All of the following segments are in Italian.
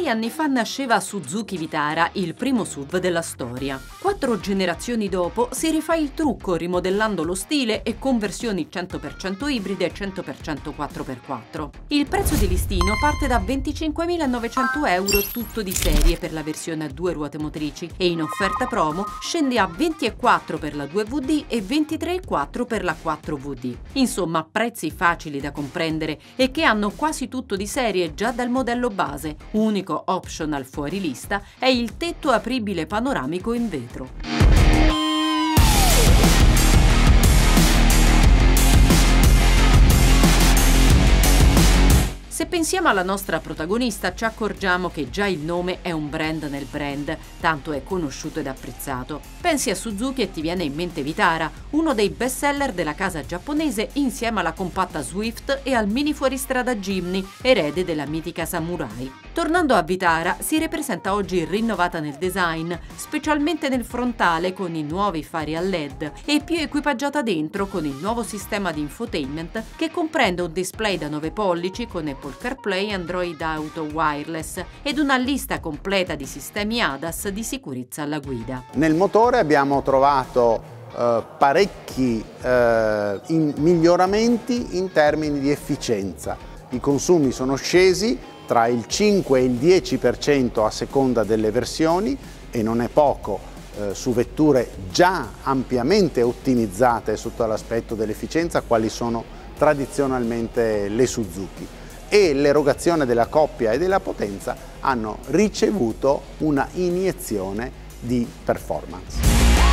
6 anni fa nasceva Suzuki Vitara, il primo SUV della storia. 4 generazioni dopo si rifà il trucco rimodellando lo stile e con versioni 100% ibride e 100% 4x4. Il prezzo di listino parte da 25.900 euro tutto di serie per la versione a 2 ruote motrici e in offerta promo scende a 20,4 per la 2VD e 23,4 per la 4VD. Insomma, prezzi facili da comprendere e che hanno quasi tutto di serie già dal modello base. Unico optional fuori lista è il tetto apribile panoramico in vetro. Se pensiamo alla nostra protagonista ci accorgiamo che già il nome è un brand nel brand, tanto è conosciuto ed apprezzato. Pensi a Suzuki e ti viene in mente Vitara, uno dei best seller della casa giapponese insieme alla compatta Swift e al mini fuoristrada Jimny, erede della mitica Samurai. Tornando a Vitara, si ripresenta oggi rinnovata nel design, specialmente nel frontale con i nuovi fari a LED e più equipaggiata dentro con il nuovo sistema di infotainment che comprende un display da 9 pollici con Apple CarPlay e Android Auto Wireless ed una lista completa di sistemi ADAS di sicurezza alla guida. Nel motore abbiamo trovato parecchi miglioramenti in termini di efficienza. I consumi sono scesi tra il 5 e il 10% a seconda delle versioni e non è poco su vetture già ampiamente ottimizzate sotto l'aspetto dell'efficienza quali sono tradizionalmente le Suzuki. E l'erogazione della coppia e della potenza hanno ricevuto una iniezione di performance.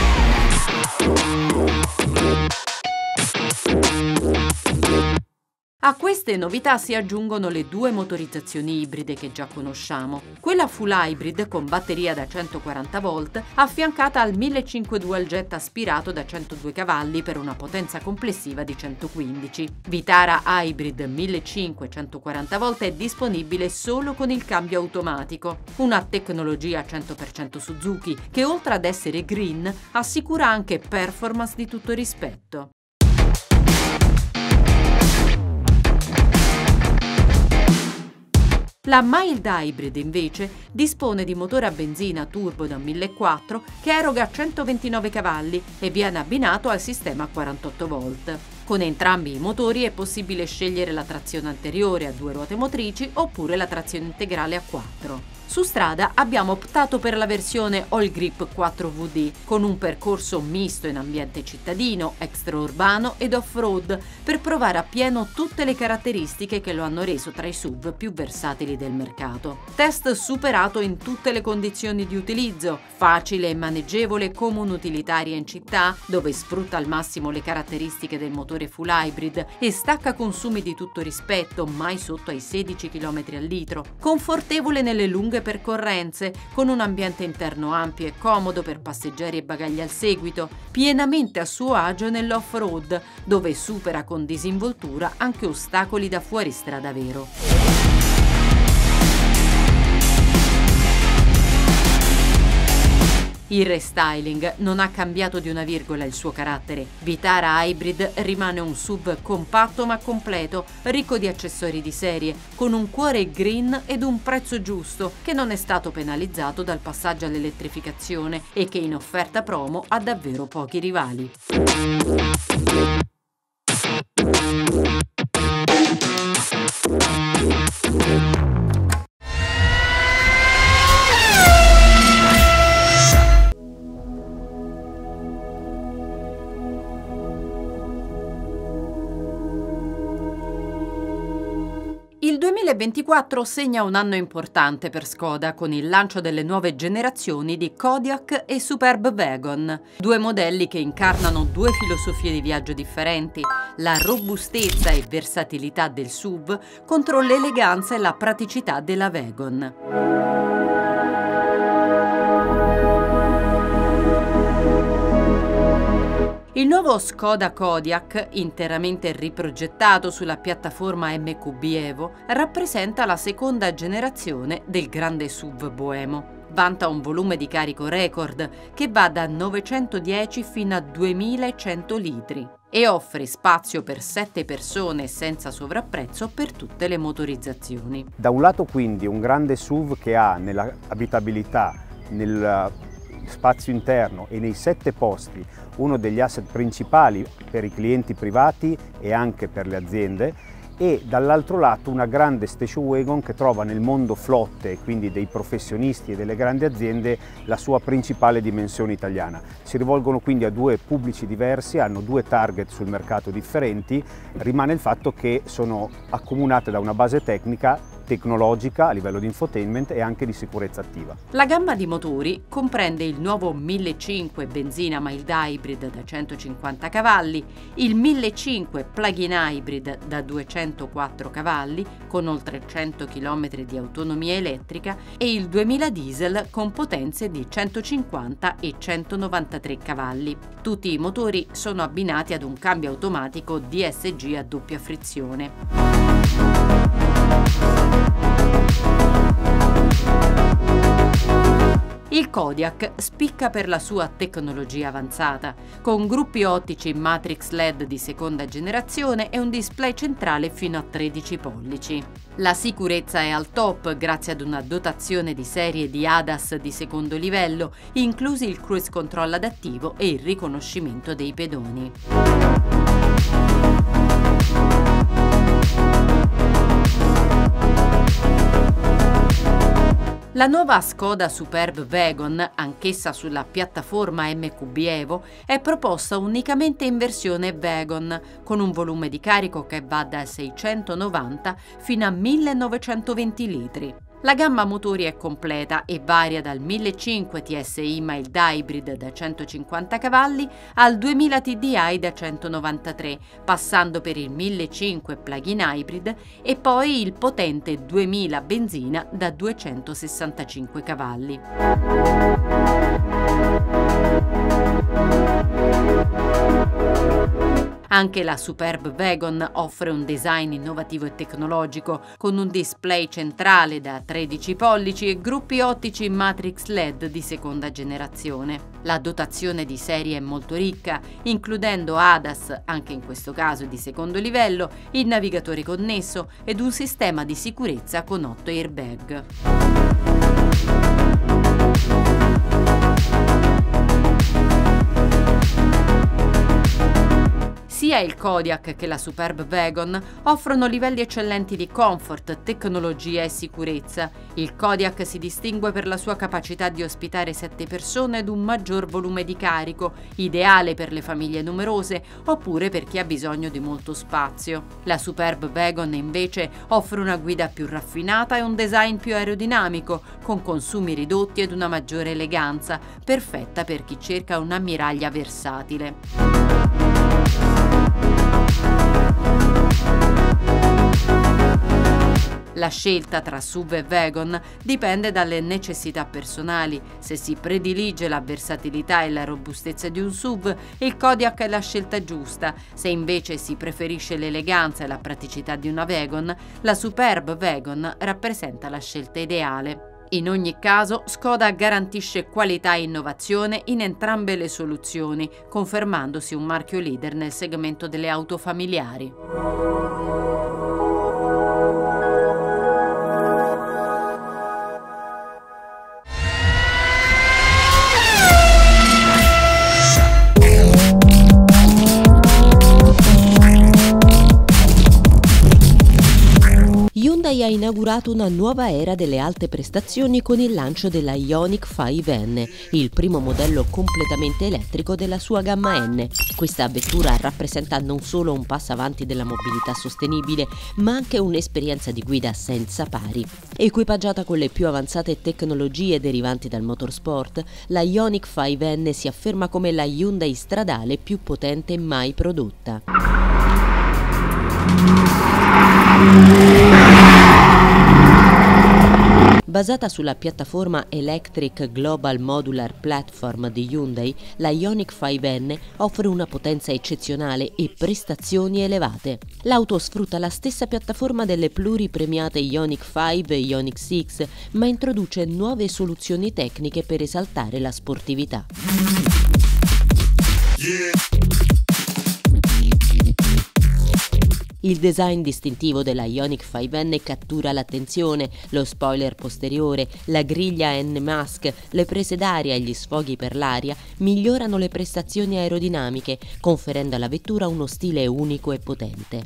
A queste novità si aggiungono le 2 motorizzazioni ibride che già conosciamo. Quella full hybrid con batteria da 140 volt affiancata al 1.500 dual jet aspirato da 102 cavalli per una potenza complessiva di 115. Vitara Hybrid 1.500-140 volt è disponibile solo con il cambio automatico, una tecnologia 100% Suzuki che oltre ad essere green assicura anche performance di tutto rispetto. La Mild Hybrid invece dispone di motore a benzina turbo da 1.400 che eroga 129 cavalli e viene abbinato al sistema a 48 volt. Con entrambi i motori è possibile scegliere la trazione anteriore a 2 ruote motrici oppure la trazione integrale a 4. Su strada abbiamo optato per la versione All Grip 4VD con un percorso misto in ambiente cittadino, extraurbano ed off-road per provare appieno tutte le caratteristiche che lo hanno reso tra i SUV più versatili del mercato. Test superato in tutte le condizioni di utilizzo, facile e maneggevole come un'utilitaria in città dove sfrutta al massimo le caratteristiche del motore full hybrid e stacca consumi di tutto rispetto mai sotto ai 16 km al litro, confortevole nelle lunghe percorrenze, con un ambiente interno ampio e comodo per passeggeri e bagagli al seguito, pienamente a suo agio nell'off-road, dove supera con disinvoltura anche ostacoli da fuoristrada vero. Il restyling non ha cambiato di una virgola il suo carattere. Vitara Hybrid rimane un SUV compatto ma completo, ricco di accessori di serie, con un cuore green ed un prezzo giusto, che non è stato penalizzato dal passaggio all'elettrificazione e che in offerta promo ha davvero pochi rivali. Il 2024 segna un anno importante per Škoda con il lancio delle nuove generazioni di Kodiaq e Superb Wagon, 2 modelli che incarnano 2 filosofie di viaggio differenti, la robustezza e versatilità del SUV contro l'eleganza e la praticità della Wagon. Il nuovo Škoda Kodiaq, interamente riprogettato sulla piattaforma MQB Evo, rappresenta la seconda generazione del grande SUV boemo. Vanta un volume di carico record che va da 910 fino a 2100 litri. e offre spazio per 7 persone senza sovrapprezzo per tutte le motorizzazioni. Da un lato quindi un grande SUV che ha nella abitabilità, nel spazio interno e nei 7 posti uno degli asset principali per i clienti privati e anche per le aziende, e dall'altro lato una grande station wagon che trova nel mondo flotte, quindi dei professionisti e delle grandi aziende, la sua principale dimensione italiana. Si rivolgono quindi a 2 pubblici diversi, hanno 2 target sul mercato differenti. Rimane il fatto che sono accomunate da una base tecnologica a livello di infotainment e anche di sicurezza attiva. La gamma di motori comprende il nuovo 1500 benzina mild hybrid da 150 cavalli, il 1500 plug-in hybrid da 204 cavalli con oltre 100 km di autonomia elettrica e il 2000 diesel con potenze di 150 e 193 cavalli. Tutti i motori sono abbinati ad un cambio automatico DSG a doppia frizione. Il Kodiaq spicca per la sua tecnologia avanzata, con gruppi ottici Matrix LED di seconda generazione e un display centrale fino a 13 pollici. La sicurezza è al top grazie ad una dotazione di serie di ADAS di secondo livello, inclusi il cruise control adattivo e il riconoscimento dei pedoni. La nuova Škoda Superb Wagon, anch'essa sulla piattaforma MQB Evo, è proposta unicamente in versione Wagon, con un volume di carico che va da 690 fino a 1920 litri. La gamma motori è completa e varia dal 1500 TSI mild hybrid da 150 cavalli al 2000 TDI da 193, passando per il 1500 plug-in hybrid e poi il potente 2000 benzina da 265 cavalli. Anche la Superb Wagon offre un design innovativo e tecnologico, con un display centrale da 13 pollici e gruppi ottici Matrix LED di seconda generazione. La dotazione di serie è molto ricca, includendo ADAS, anche in questo caso di secondo livello, il navigatore connesso ed un sistema di sicurezza con 8 airbag. Sia il Kodiaq che la Superb Wagon offrono livelli eccellenti di comfort, tecnologia e sicurezza. Il Kodiaq si distingue per la sua capacità di ospitare 7 persone ed un maggior volume di carico, ideale per le famiglie numerose oppure per chi ha bisogno di molto spazio. La Superb Wagon invece offre una guida più raffinata e un design più aerodinamico, con consumi ridotti ed una maggiore eleganza, perfetta per chi cerca un'ammiraglia versatile. La scelta tra SUV e wagon dipende dalle necessità personali. Se si predilige la versatilità e la robustezza di un SUV, il Kodiaq è la scelta giusta. Se invece si preferisce l'eleganza e la praticità di una wagon, la Superb Wagon rappresenta la scelta ideale. In ogni caso, Škoda garantisce qualità e innovazione in entrambe le soluzioni, confermandosi un marchio leader nel segmento delle auto familiari. Hyundai ha inaugurato una nuova era delle alte prestazioni con il lancio della Ioniq 5N, il primo modello completamente elettrico della sua gamma N. Questa vettura rappresenta non solo un passo avanti della mobilità sostenibile, ma anche un'esperienza di guida senza pari. Equipaggiata con le più avanzate tecnologie derivanti dal motorsport, la Ioniq 5N si afferma come la Hyundai stradale più potente mai prodotta. Basata sulla piattaforma Electric Global Modular Platform di Hyundai, la Ioniq 5N offre una potenza eccezionale e prestazioni elevate. L'auto sfrutta la stessa piattaforma delle pluripremiate Ioniq 5 e Ioniq 6, ma introduce nuove soluzioni tecniche per esaltare la sportività. Il design distintivo della Ioniq 5N cattura l'attenzione, lo spoiler posteriore, la griglia N-Mask, le prese d'aria e gli sfoghi per l'aria migliorano le prestazioni aerodinamiche, conferendo alla vettura uno stile unico e potente.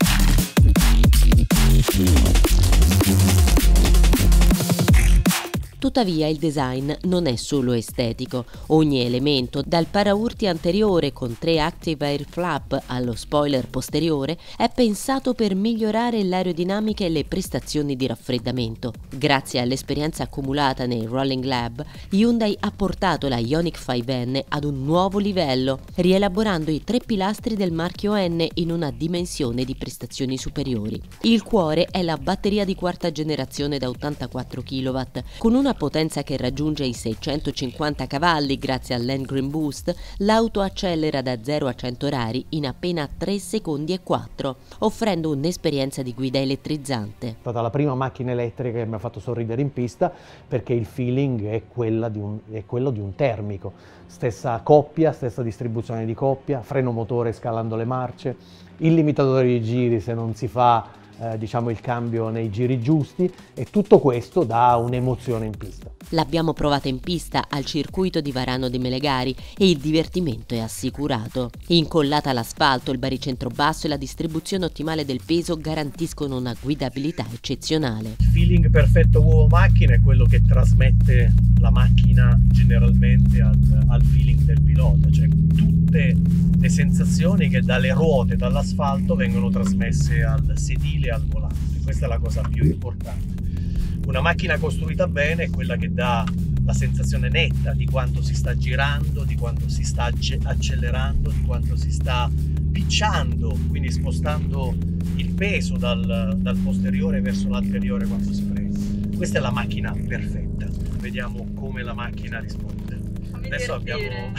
Tuttavia il design non è solo estetico. Ogni elemento, dal paraurti anteriore con 3 Active Air Flap allo spoiler posteriore, è pensato per migliorare l'aerodinamica e le prestazioni di raffreddamento. Grazie all'esperienza accumulata nei Rolling Lab, Hyundai ha portato la Ioniq 5N ad un nuovo livello, rielaborando i 3 pilastri del marchio N in una dimensione di prestazioni superiori. Il cuore è la batteria di quarta generazione da 84 kW, con una potenza che raggiunge i 650 cavalli grazie all'N-Green Boost. L'auto accelera da 0 a 100 orari in appena 3 secondi e 4, offrendo un'esperienza di guida elettrizzante. È stata la prima macchina elettrica che mi ha fatto sorridere in pista, perché il feeling è quello di un termico. Stessa coppia, stessa distribuzione di coppia, freno motore scalando le marce, il limitatore di giri se non si fa diciamo il cambio nei giri giusti, e tutto questo dà un'emozione in pista. L'abbiamo provata in pista al circuito di Varano de Melegari e il divertimento è assicurato. Incollata all'asfalto, il baricentro basso e la distribuzione ottimale del peso garantiscono una guidabilità eccezionale. Il feeling perfetto uomo macchina è quello che trasmette la macchina generalmente al feeling del pilota, cioè tutte le sensazioni che dalle ruote, dall'asfalto vengono trasmesse al sedile e al volante. Questa è la cosa più importante. Una macchina costruita bene è quella che dà la sensazione netta di quanto si sta girando, di quanto si sta accelerando, di quanto si sta picciando, quindi spostando il peso dal posteriore verso l'anteriore quando si prende. Questa è la macchina perfetta. Vediamo come la macchina risponde. Adesso abbiamo...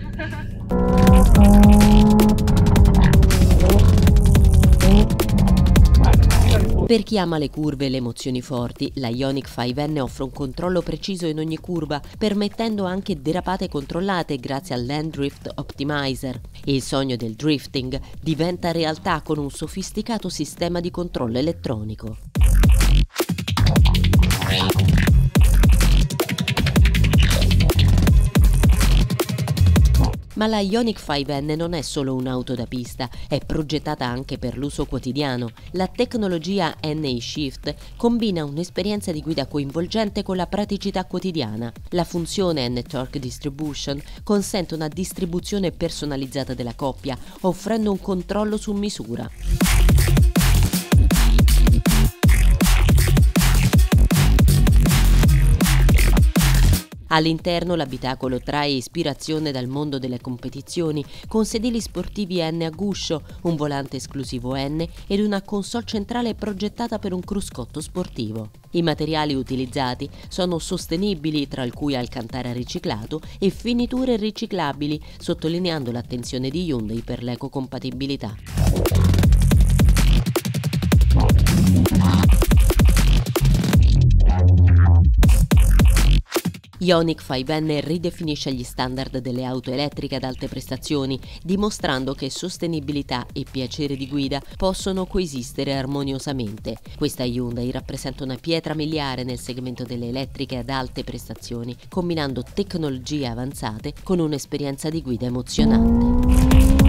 Per chi ama le curve e le emozioni forti, la Ioniq 5N offre un controllo preciso in ogni curva, permettendo anche derapate controllate grazie al Land Drift Optimizer. Il sogno del drifting diventa realtà con un sofisticato sistema di controllo elettronico. Ma la Ioniq 5N non è solo un'auto da pista, è progettata anche per l'uso quotidiano. La tecnologia N-eShift combina un'esperienza di guida coinvolgente con la praticità quotidiana. La funzione N-Torque Distribution consente una distribuzione personalizzata della coppia, offrendo un controllo su misura. All'interno l'abitacolo trae ispirazione dal mondo delle competizioni, con sedili sportivi N a guscio, un volante esclusivo N ed una console centrale progettata per un cruscotto sportivo. I materiali utilizzati sono sostenibili, tra cui alcantara riciclato e finiture riciclabili, sottolineando l'attenzione di Hyundai per l'ecocompatibilità. Ioniq 5N ridefinisce gli standard delle auto elettriche ad alte prestazioni, dimostrando che sostenibilità e piacere di guida possono coesistere armoniosamente. Questa Hyundai rappresenta una pietra miliare nel segmento delle elettriche ad alte prestazioni, combinando tecnologie avanzate con un'esperienza di guida emozionante.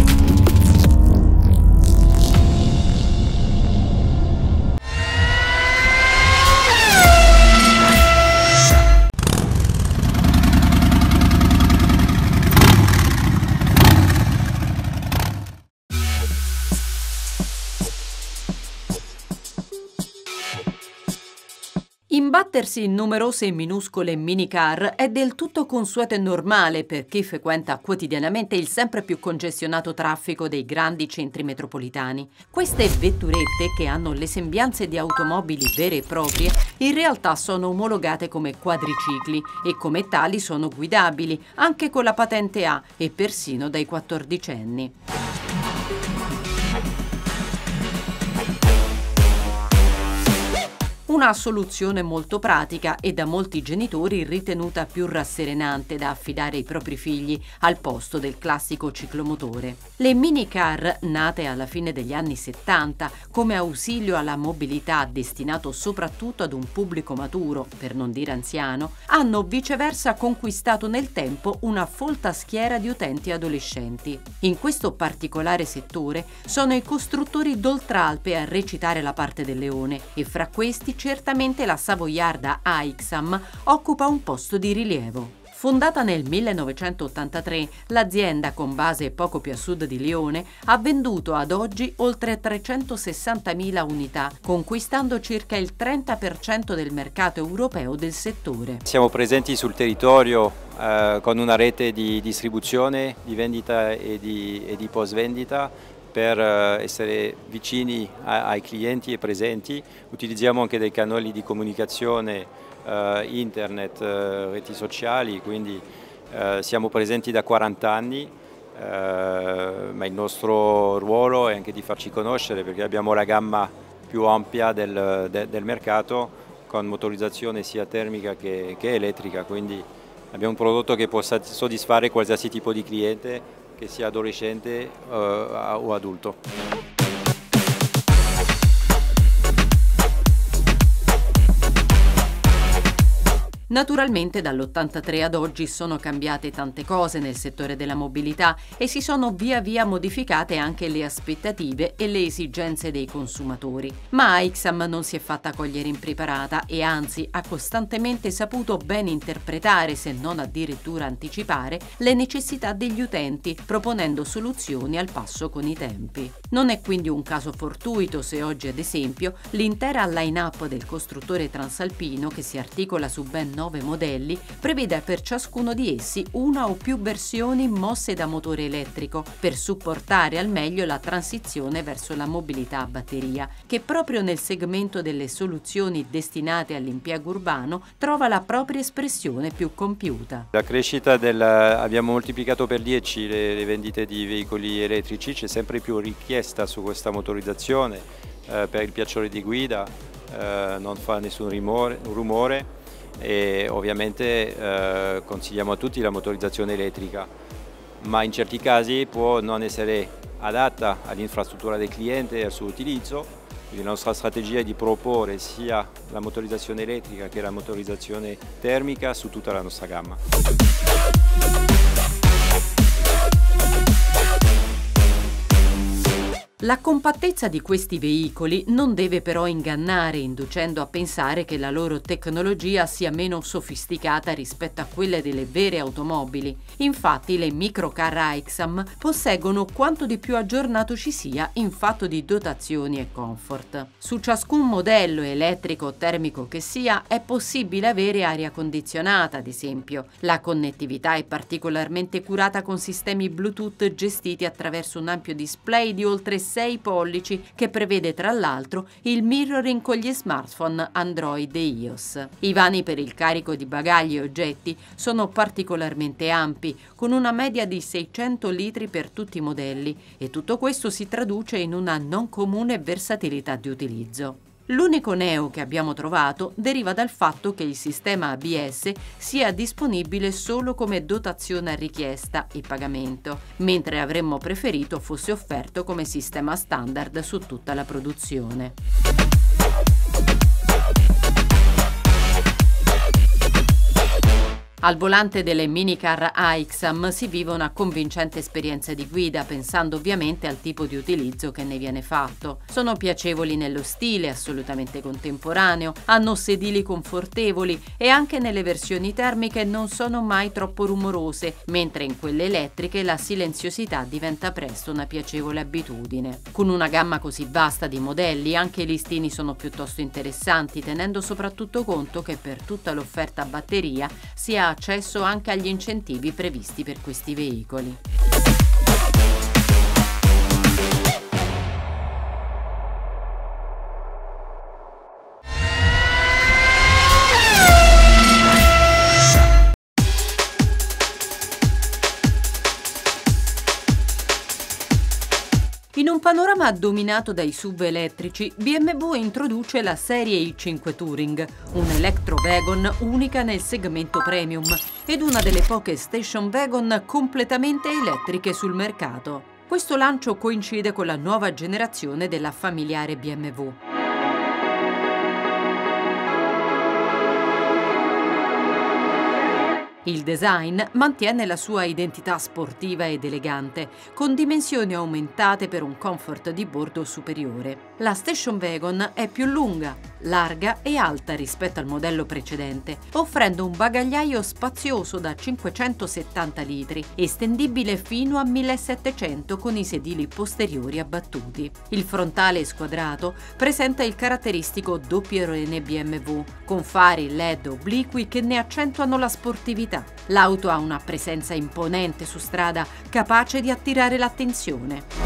Imbattersi in numerose e minuscole minicar è del tutto consueto e normale per chi frequenta quotidianamente il sempre più congestionato traffico dei grandi centri metropolitani. Queste vetturette, che hanno le sembianze di automobili vere e proprie, in realtà sono omologate come quadricicli e come tali sono guidabili anche con la patente A e persino dai 14enni. una soluzione molto pratica e da molti genitori ritenuta più rasserenante da affidare ai propri figli al posto del classico ciclomotore. Le minicar, nate alla fine degli anni 70 come ausilio alla mobilità destinato soprattutto ad un pubblico maturo, per non dire anziano, hanno viceversa conquistato nel tempo una folta schiera di utenti adolescenti. In questo particolare settore sono i costruttori d'Oltralpe a recitare la parte del leone e fra questi certamente la savoiarda AIXAM occupa un posto di rilievo. Fondata nel 1983, l'azienda, con base poco più a sud di Lione, ha venduto ad oggi oltre 360.000 unità, conquistando circa il 30% del mercato europeo del settore. Siamo presenti sul territorio con una rete di distribuzione, di vendita e di post-vendita per essere vicini ai clienti e presenti. Utilizziamo anche dei canali di comunicazione, internet, reti sociali, quindi siamo presenti da 40 anni, ma il nostro ruolo è anche di farci conoscere perché abbiamo la gamma più ampia del mercato con motorizzazione sia termica che elettrica, quindi abbiamo un prodotto che possa soddisfare qualsiasi tipo di cliente, che sia adolescente o adulto. Naturalmente dall'83 ad oggi sono cambiate tante cose nel settore della mobilità e si sono via via modificate anche le aspettative e le esigenze dei consumatori. Ma AIXAM non si è fatta cogliere impreparata e anzi ha costantemente saputo ben interpretare, se non addirittura anticipare, le necessità degli utenti, proponendo soluzioni al passo con i tempi. Non è quindi un caso fortuito se oggi, ad esempio, l'intera line-up del costruttore transalpino, che si articola su ben 9 modelli, prevede per ciascuno di essi una o più versioni mosse da motore elettrico per supportare al meglio la transizione verso la mobilità a batteria, che proprio nel segmento delle soluzioni destinate all'impiego urbano trova la propria espressione più compiuta. La crescita abbiamo moltiplicato per 10 le vendite di veicoli elettrici, c'è sempre più richiesta su questa motorizzazione per il piacere di guida, non fa nessun rumore. E ovviamente consigliamo a tutti la motorizzazione elettrica, ma in certi casi può non essere adatta all'infrastruttura del cliente e al suo utilizzo, quindi la nostra strategia è di proporre sia la motorizzazione elettrica che la motorizzazione termica su tutta la nostra gamma. La compattezza di questi veicoli non deve però ingannare, inducendo a pensare che la loro tecnologia sia meno sofisticata rispetto a quelle delle vere automobili. Infatti le microcar AIXAM posseggono quanto di più aggiornato ci sia in fatto di dotazioni e comfort. Su ciascun modello, elettrico o termico che sia, è possibile avere aria condizionata, ad esempio. La connettività è particolarmente curata con sistemi Bluetooth gestiti attraverso un ampio display di oltre 6 pollici che prevede tra l'altro il mirroring con gli smartphone Android e iOS. I vani per il carico di bagagli e oggetti sono particolarmente ampi, con una media di 600 litri per tutti i modelli, e tutto questo si traduce in una non comune versatilità di utilizzo. L'unico neo che abbiamo trovato deriva dal fatto che il sistema ABS sia disponibile solo come dotazione a richiesta e pagamento, mentre avremmo preferito fosse offerto come sistema standard su tutta la produzione. Al volante delle minicar AIXAM si vive una convincente esperienza di guida, pensando ovviamente al tipo di utilizzo che ne viene fatto. Sono piacevoli nello stile, assolutamente contemporaneo, hanno sedili confortevoli e anche nelle versioni termiche non sono mai troppo rumorose, mentre in quelle elettriche la silenziosità diventa presto una piacevole abitudine. Con una gamma così vasta di modelli, anche i listini sono piuttosto interessanti, tenendo soprattutto conto che per tutta l'offerta a batteria si ha accesso anche agli incentivi previsti per questi veicoli. In un panorama dominato dai SUV elettrici, BMW introduce la serie i5 Touring, un electro-wagon unica nel segmento premium ed una delle poche station wagon completamente elettriche sul mercato. Questo lancio coincide con la nuova generazione della familiare BMW. Il design mantiene la sua identità sportiva ed elegante, con dimensioni aumentate per un comfort di bordo superiore. La station wagon è più lunga, larga e alta rispetto al modello precedente, offrendo un bagagliaio spazioso da 570 litri, estendibile fino a 1700 con i sedili posteriori abbattuti. Il frontale squadrato presenta il caratteristico doppio rene BMW, con fari LED obliqui che ne accentuano la sportività. L'auto ha una presenza imponente su strada, capace di attirare l'attenzione.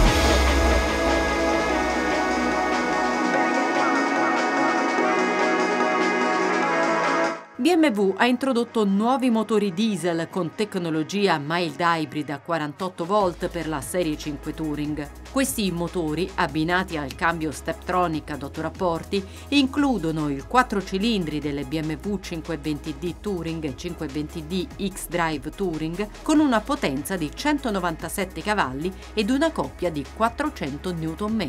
BMW ha introdotto nuovi motori diesel con tecnologia mild hybrid a 48 volt per la serie 5 Touring. Questi motori, abbinati al cambio Steptronic ad 8 rapporti, includono il 4 cilindri delle BMW 520D Touring e 520D X-Drive Touring con una potenza di 197 cavalli ed una coppia di 400 Nm.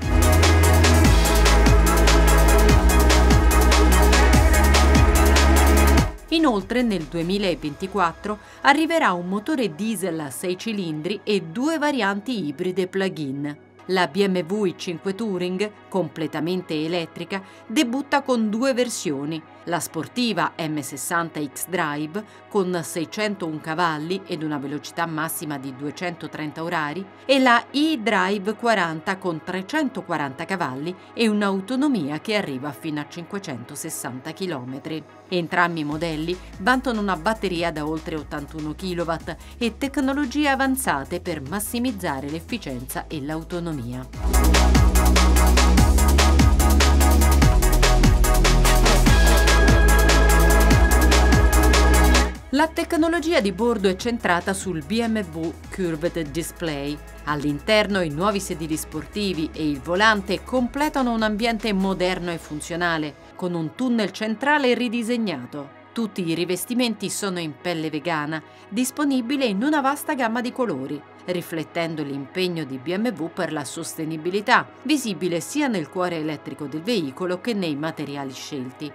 Inoltre nel 2024 arriverà un motore diesel a 6 cilindri e 2 varianti ibride plug-in. La BMW i5 Touring, completamente elettrica, debutta con 2 versioni, la sportiva M60 X-Drive con 601 cavalli ed una velocità massima di 230 orari e la e-Drive 40 con 340 cavalli e un'autonomia che arriva fino a 560 km. Entrambi i modelli vantano una batteria da oltre 81 kW e tecnologie avanzate per massimizzare l'efficienza e l'autonomia. La tecnologia di bordo è centrata sul BMW Curved Display. All'interno i nuovi sedili sportivi e il volante completano un ambiente moderno e funzionale, con un tunnel centrale ridisegnato. Tutti i rivestimenti sono in pelle vegana, disponibile in una vasta gamma di colori, riflettendo l'impegno di BMW per la sostenibilità, visibile sia nel cuore elettrico del veicolo che nei materiali scelti.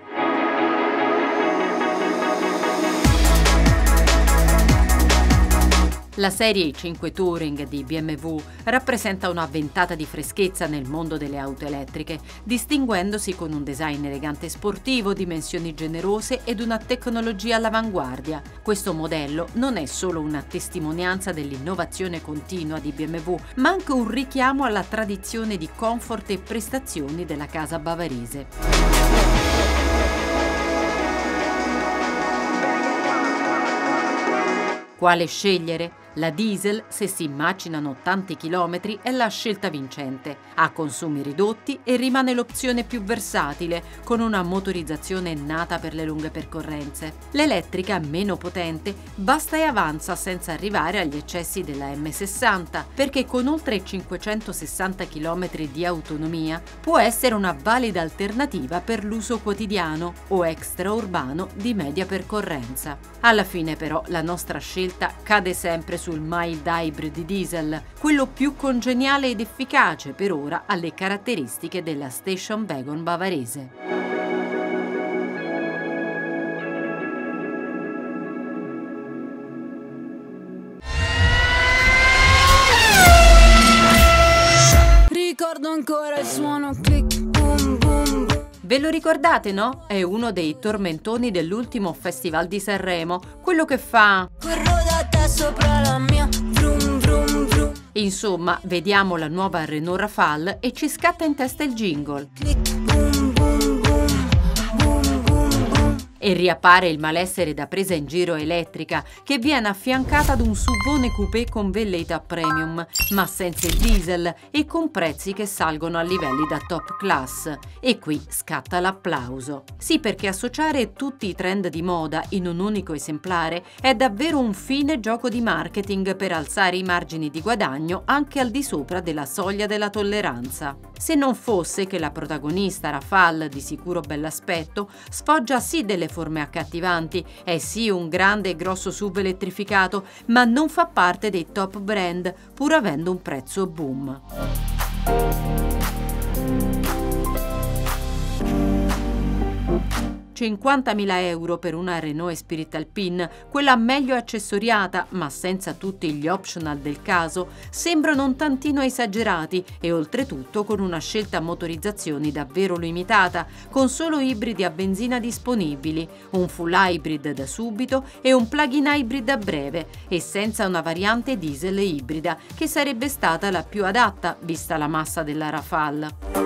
La serie i5 Touring di BMW rappresenta una ventata di freschezza nel mondo delle auto elettriche, distinguendosi con un design elegante e sportivo, dimensioni generose ed una tecnologia all'avanguardia. Questo modello non è solo una testimonianza dell'innovazione continua di BMW, ma anche un richiamo alla tradizione di comfort e prestazioni della casa bavarese. Quale scegliere? La diesel, se si immaginano tanti chilometri, è la scelta vincente. Ha consumi ridotti e rimane l'opzione più versatile, con una motorizzazione nata per le lunghe percorrenze. L'elettrica, meno potente, basta e avanza senza arrivare agli eccessi della M60, perché con oltre 560 km di autonomia può essere una valida alternativa per l'uso quotidiano o extraurbano di media percorrenza. Alla fine però la nostra scelta cade sempre sul mild hybrid diesel, quello più congeniale ed efficace per ora alle caratteristiche della station wagon bavarese. Ricordo ancora il suono click boom boom boom. Ve lo ricordate, no? È uno dei tormentoni dell'ultimo Festival di Sanremo, quello che fa... Corro da te sopra la mia, vrum vrum vrum. Insomma, vediamo la nuova Renault Rafale e ci scatta in testa il jingle. Click boom boom boom, boom boom boom. E riappare il malessere da presa in giro elettrica, che viene affiancata ad un SUV coupé con velleità premium, ma senza il diesel e con prezzi che salgono a livelli da top class. E qui scatta l'applauso. Sì, perché associare tutti i trend di moda in un unico esemplare è davvero un fine gioco di marketing per alzare i margini di guadagno anche al di sopra della soglia della tolleranza. Se non fosse che la protagonista Rafale, di sicuro bell'aspetto, sfoggia sì delle forme accattivanti, è sì un grande e grosso SUV elettrificato, ma non fa parte dei top brand, pur avendo un prezzo boom. 50.000 euro per una Renault Esprit Alpine, quella meglio accessoriata ma senza tutti gli optional del caso, sembrano un tantino esagerati e oltretutto con una scelta motorizzazioni davvero limitata, con solo ibridi a benzina disponibili, un full hybrid da subito e un plug-in hybrid a breve, e senza una variante diesel ibrida, che sarebbe stata la più adatta vista la massa della Rafale.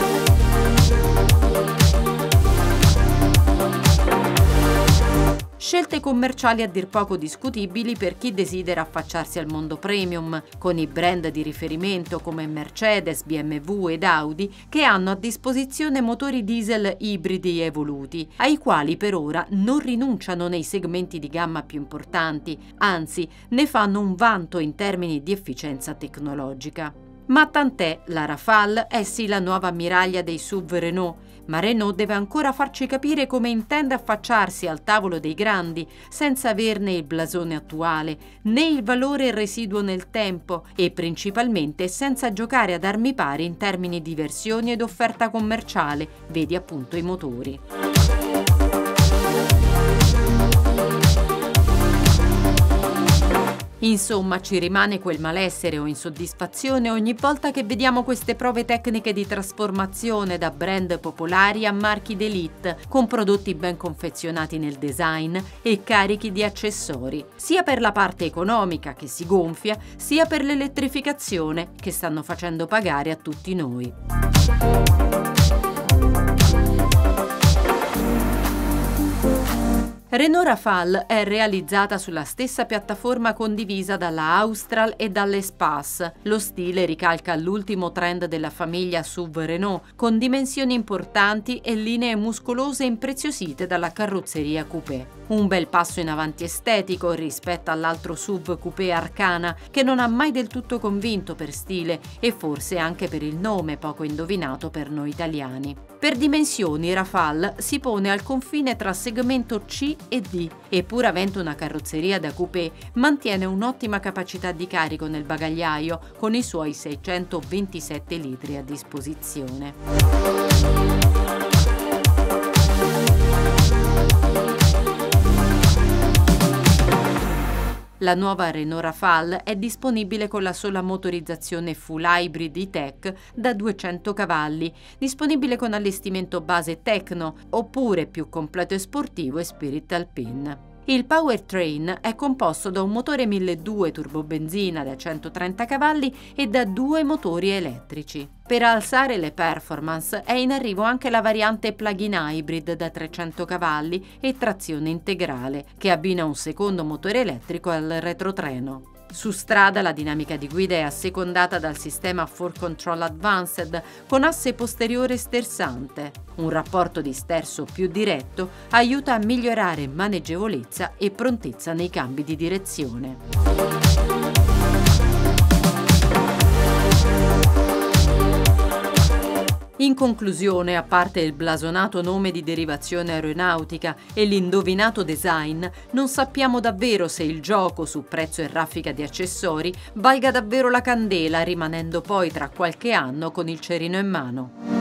Scelte commerciali a dir poco discutibili per chi desidera affacciarsi al mondo premium, con i brand di riferimento come Mercedes, BMW ed Audi, che hanno a disposizione motori diesel ibridi evoluti, ai quali per ora non rinunciano nei segmenti di gamma più importanti, anzi ne fanno un vanto in termini di efficienza tecnologica. Ma tant'è, la Rafale è sì la nuova ammiraglia dei SUV Renault, ma Renault deve ancora farci capire come intende affacciarsi al tavolo dei grandi senza averne il blasone attuale, né il valore residuo nel tempo e principalmente senza giocare ad armi pari in termini di versioni ed offerta commerciale, vedi appunto i motori. Insomma, ci rimane quel malessere o insoddisfazione ogni volta che vediamo queste prove tecniche di trasformazione da brand popolari a marchi d'élite, con prodotti ben confezionati nel design e carichi di accessori, sia per la parte economica che si gonfia, sia per l'elettrificazione che stanno facendo pagare a tutti noi. Renault Rafale è realizzata sulla stessa piattaforma condivisa dalla Austral e dall'Espace. Lo stile ricalca l'ultimo trend della famiglia SUV Renault, con dimensioni importanti e linee muscolose impreziosite dalla carrozzeria coupé. Un bel passo in avanti estetico rispetto all'altro SUV coupé Arcana, che non ha mai del tutto convinto per stile e forse anche per il nome poco indovinato per noi italiani. Per dimensioni Rafale si pone al confine tra segmento C e D e pur avendo una carrozzeria da coupé mantiene un'ottima capacità di carico nel bagagliaio con i suoi 627 litri a disposizione. La nuova Renault Rafale è disponibile con la sola motorizzazione full hybrid e-tech da 200 cavalli, disponibile con allestimento base Tecno, oppure più completo e sportivo Esprit Alpine. Il powertrain è composto da un motore 1200 turbobenzina da 130 cavalli e da 2 motori elettrici. Per alzare le performance è in arrivo anche la variante plug-in hybrid da 300 cavalli e trazione integrale, che abbina un secondo motore elettrico al retrotreno. Su strada la dinamica di guida è assecondata dal sistema 4Control Advanced con asse posteriore sterzante. Un rapporto di sterzo più diretto aiuta a migliorare maneggevolezza e prontezza nei cambi di direzione. In conclusione, a parte il blasonato nome di derivazione aeronautica e l'indovinato design, non sappiamo davvero se il gioco su prezzo e raffica di accessori valga davvero la candela, rimanendo poi tra qualche anno con il cerino in mano.